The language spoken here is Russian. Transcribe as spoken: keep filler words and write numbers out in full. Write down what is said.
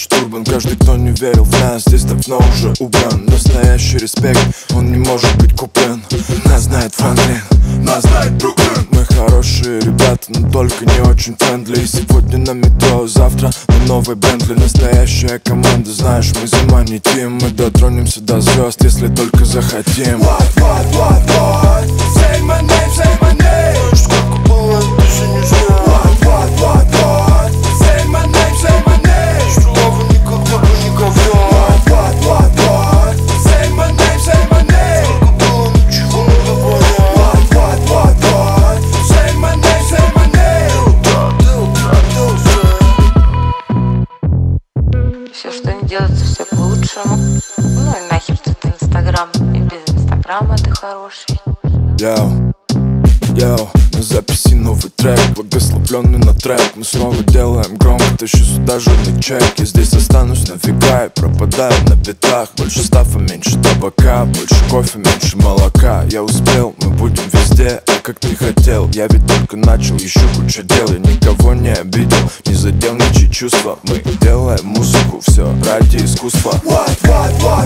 ночь турбан. Каждый, кто не верил в нас, здесь давно уже убран. Настоящий респект, он не может быть куплен. Нас знает Франклин, нас знает Бруклин. Мы хорошие ребята, но только не очень френдли. Сегодня на метро, завтра на новой Бентли. Настоящая команда, знаешь, мы зима не тим. Мы дотронемся до звезд, если только захотим. What, what, what, what? Say my name, say my name. Сколько было, даже не знаю. What, what, what, what? Say my name, say my name. Что лава никогда бы не говно. What, what, what, what? Say my name, say my name. Сколько было, ничего не говоря. What, what, what, what? Say my name, say my name. Ты утра, ты утра. Все, что не делается, все к лучшему. Ну и нахер тут Инстаграм. И без Инстаграма ты хороший. Йоу, йоу, на записи новый трек, благословленный на трек. Мы снова делаем громко, тащу сюда жирный чек. Я здесь останусь навека и пропадаю на битах. Больше стафа, меньше табака, больше кофе, меньше молока. Я успел, мы будем везде, а как ты хотел. Я ведь только начал, еще куча дел. Я никого не обидел, не задел ничьи чувства. Мы делаем музыку, все ради искусства. What, what, what?